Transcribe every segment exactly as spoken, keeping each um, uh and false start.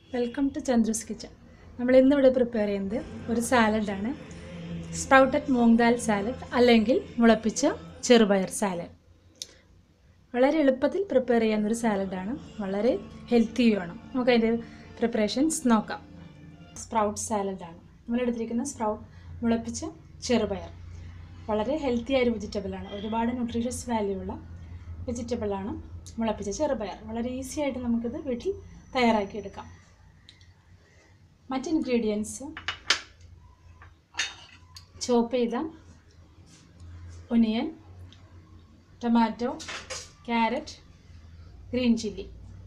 Welcome to ചന്ദ്രൂസ് kitchen. നമ്മൾ ഇന്നിവിടെ prepare ചെയ്യുന്നത് ഒരു സാലഡാണ്. സ്പ്രൗട്ടഡ് മൂങ് ദാൽ സാലഡ് അല്ലെങ്കിൽ മുളപ്പിച്ച ചെറുപയർ സാലഡ്. വളരെ എളുപ്പത്തിൽ പ്രിപ്പയർ ചെയ്യാവുന്നൊരു സാലഡാണ്, വളരെ ഹെൽത്തിയുമാണ്. നമുക്ക് അതിൻ്റെ പ്രിപ്പറേഷൻസ് നോക്കാം. സ്പ്രൗട്ട് സാലഡാണ് നമ്മളെടുത്തിരിക്കുന്ന സ്പ്രൗട്ട് മുളപ്പിച്ച ചെറുപയർ. വളരെ ഹെൽത്തി ആയൊരു വെജിറ്റബിളാണ്, ഒരുപാട് ന്യൂട്രീഷ്യസ് വാല്യൂ ഉള്ള വെജിറ്റബിളാണ് മുളപ്പിച്ച ചെറുപയർ. വളരെ ഈസി ആയിട്ട് നമുക്കിത് വീട്ടിൽ തയ്യാറാക്കിയെടുക്കാം. മറ്റ് ഇൻഗ്രീഡിയൻസ്: ചോപ്പ് ചെയ്ത onion, tomato, carrot, green chilli,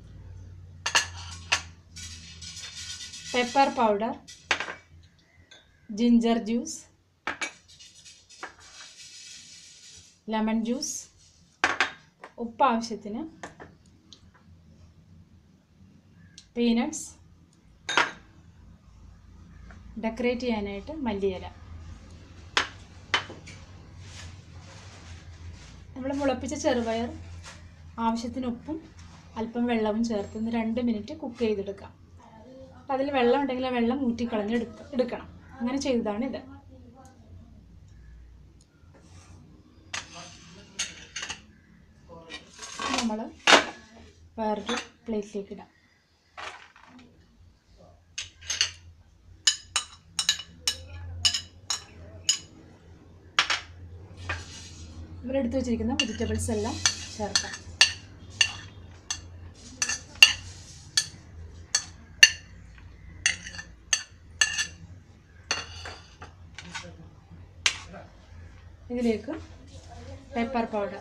pepper powder, ginger juice, lemon juice, ഉപ്പ് ആവശ്യത്തിന്, പീനട്ട്സ്, ഡെക്കറേറ്റ് ചെയ്യാനായിട്ട് മല്ലിയില. നമ്മൾ മുളപ്പിച്ച ചെറുപയർ ആവശ്യത്തിന് ഉപ്പും അല്പം വെള്ളവും ചേർത്ത് രണ്ട് മിനിറ്റ് കുക്ക് ചെയ്തെടുക്കാം. അപ്പം അതിൽ വെള്ളം ഉണ്ടെങ്കിൽ ആ വെള്ളം ഊറ്റിക്കളഞ്ഞ് എടുക്ക എടുക്കണം അങ്ങനെ ചെയ്തതാണിത്. നമ്മൾ വേറൊരു പ്ലേറ്റിലേക്ക് ഇടാം. നമ്മളെടുത്ത് വെച്ചിരിക്കുന്ന വെജിറ്റബിൾസ് എല്ലാം ചേർക്കാം. ഇതിലേക്ക് പെപ്പർ പൗഡർ,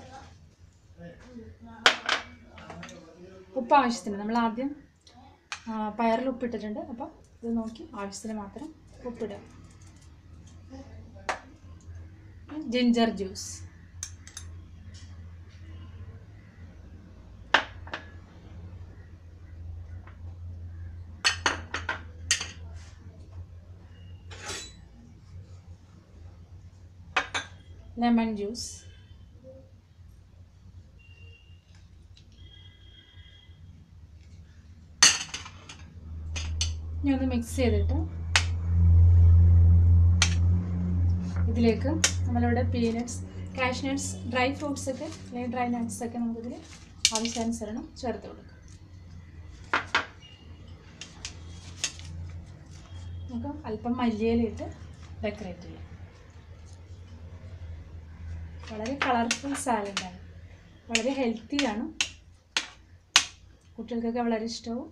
ഉപ്പ് ആവശ്യത്തിന്. നമ്മൾ ആദ്യം പയറിൽ ഉപ്പിട്ടിട്ടുണ്ട്, അപ്പോൾ ഇത് നോക്കി ആവശ്യത്തിന് മാത്രം ഉപ്പിടുക. ജിഞ്ചർ ജ്യൂസ്, ലെമൺ ജ്യൂസ്, ഇനി ഒന്ന് മിക്സ് ചെയ്തിട്ട് ഇതിലേക്ക് നമ്മളിവിടെ പീനട്ട്സ്, കാഷ്നട്ട്സ്, ഡ്രൈ ഫ്രൂട്ട്സ് ഒക്കെ അല്ലെങ്കിൽ ഡ്രൈ നട്ട്സ് ഒക്കെ നമുക്കിതിൽ ആവശ്യാനുസരണം ചേർത്ത് കൊടുക്കാം. നമുക്ക് അല്പം മല്ലിയിലയിട്ട് ഡെക്കറേറ്റ് ചെയ്യാം. വളരെ കളർഫുൾ സാലഡാണ്, വളരെ ഹെൽത്തിയാണ്, കുട്ടികൾക്കൊക്കെ വളരെ ഇഷ്ടവും.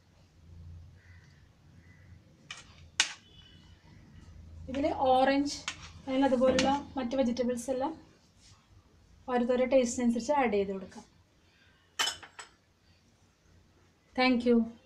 ഇതിൽ ഓറഞ്ച് അല്ലെങ്കിൽ അതുപോലുള്ള മറ്റ് വെജിറ്റബിൾസ് എല്ലാം ഓരോരുത്തരുടെ ടേസ്റ്റിനനുസരിച്ച് ആഡ് ചെയ്ത് കൊടുക്കാം. Thank U.